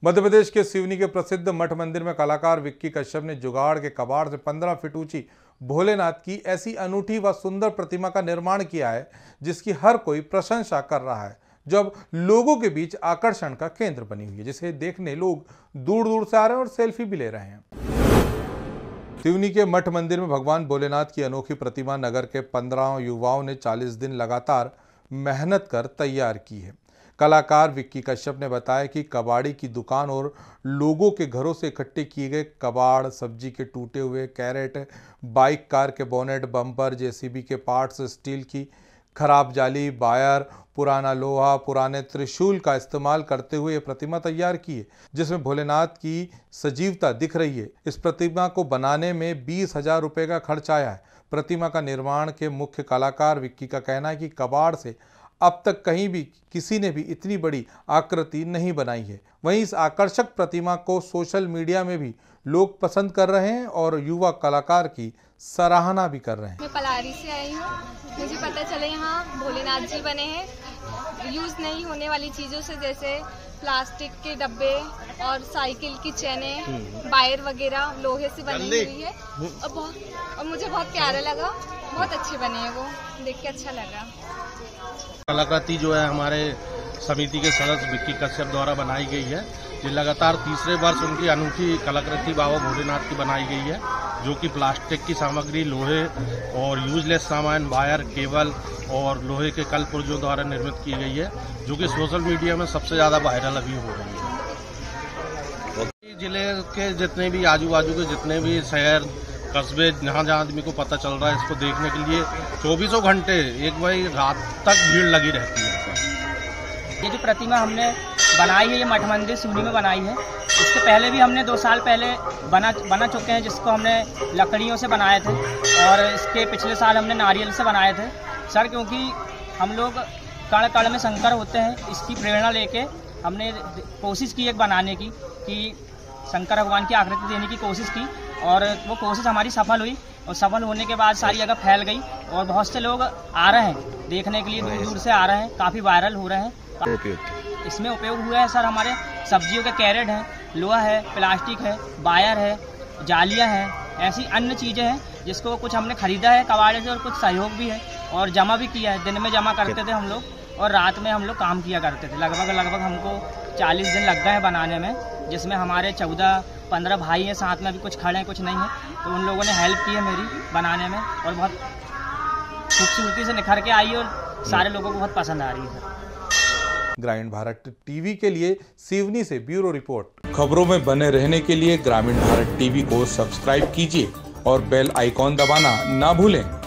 मध्य प्रदेश के सिवनी के प्रसिद्ध मठ मंदिर में कलाकार विक्की कश्यप ने जुगाड़ के कबाड़ से 15 फीट ऊंची भोलेनाथ की ऐसी अनूठी व सुंदर प्रतिमा का निर्माण किया है जिसकी हर कोई प्रशंसा कर रहा है, जो अब लोगों के बीच आकर्षण का केंद्र बनी हुई है, जिसे देखने लोग दूर दूर से आ रहे हैं और सेल्फी भी ले रहे हैं। सिवनी के मठ मंदिर में भगवान भोलेनाथ की अनोखी प्रतिमा नगर के 15 युवाओं ने 40 दिन लगातार मेहनत कर तैयार की है। कलाकार विक्की कश्यप ने बताया कि कबाड़ी की दुकान और लोगों के घरों से इकट्ठे किए गए कबाड़, सब्जी के टूटे हुए कैरेट, बाइक कार के बोनेट, बम्पर, जेसीबी के पार्ट्स, स्टील की खराब जाली, वायर, पुराना लोहा, पुराने त्रिशूल का इस्तेमाल करते हुए ये प्रतिमा तैयार की है, जिसमें भोलेनाथ की सजीवता दिख रही है। इस प्रतिमा को बनाने में 20,000 रुपये का खर्च आया है। प्रतिमा का निर्माण के मुख्य कलाकार विक्की का कहना है कि कबाड़ से अब तक कहीं भी किसी ने भी इतनी बड़ी आकृति नहीं बनाई है। वहीं इस आकर्षक प्रतिमा को सोशल मीडिया में भी लोग पसंद कर रहे हैं और युवा कलाकार की सराहना भी कर रहे हैं। मैं पलारी से आई हूँ। मुझे पता चला यहाँ भोलेनाथ जी बने हैं यूज नहीं होने वाली चीजों से, जैसे प्लास्टिक के डब्बे और साइकिल की चैनें, वायर वगैरह लोहे से बनी हुई है और मुझे बहुत प्यारा लगा। बहुत अच्छे बने हैं, वो देख के अच्छा लगा। कलाकृति जो है हमारे समिति के सदस्य विक्की कश्यप द्वारा बनाई गई है। ये लगातार तीसरे वर्ष उनकी अनूठी कलाकृति बाबा भोलेनाथ की बनाई गई है, जो कि प्लास्टिक की सामग्री, लोहे और यूजलेस सामान, वायर, केबल और लोहे के कल पुर्जों द्वारा निर्मित की गई है, जो कि सोशल मीडिया में सबसे ज्यादा वायरल अभी हो रही है। जिले के जितने भी आजू बाजू के जितने भी शहर कस्बे, जहाँ जहाँ आदमी को पता चल रहा है, इसको देखने के लिए 24 घंटे एक बार रात तक भीड़ लगी रहती है। ये जो प्रतिमा हमने बनाई है, ये मठ मंदिर सिवनी में बनाई है। इसके पहले भी हमने 2 साल पहले बना चुके हैं, जिसको हमने लकड़ियों से बनाए थे, और इसके पिछले साल हमने नारियल से बनाए थे। सर, क्योंकि हम लोग कण कण में शंकर होते हैं, इसकी प्रेरणा लेके हमने कोशिश की एक बनाने की, कि शंकर भगवान की आकृति देने की कोशिश की, और वो कोशिश हमारी सफल हुई। और सफल होने के बाद सारी जगह फैल गई और बहुत से लोग आ रहे हैं देखने के लिए, दूर दूर से आ रहे हैं, काफ़ी वायरल हो रहे हैं। इसमें उपयोग हुआ है सर, हमारे सब्जियों के कैरेट हैं, लोहा है, प्लास्टिक है, वायर है, जालियाँ हैं, ऐसी अन्य चीज़ें हैं जिसको कुछ हमने खरीदा है कबाड़े से और कुछ सहयोग भी है और जमा भी किया है। दिन में जमा करते थे हम लोग और रात में हम लोग काम किया करते थे। लगभग हमको 40 दिन लग गए हैं बनाने में, जिसमें हमारे 14-15 भाई हैं, साथ में अभी कुछ खड़े हैं, कुछ नहीं है, तो उन लोगों ने हेल्प की है मेरी बनाने में और बहुत खूबसूरती से निखर के आई और सारे लोगों को बहुत पसंद आ रही है। ग्रामीण भारत टीवी के लिए सिवनी से ब्यूरो रिपोर्ट। खबरों में बने रहने के लिए ग्रामीण भारत टीवी को सब्सक्राइब कीजिए और बेल आइकॉन दबाना ना भूलें।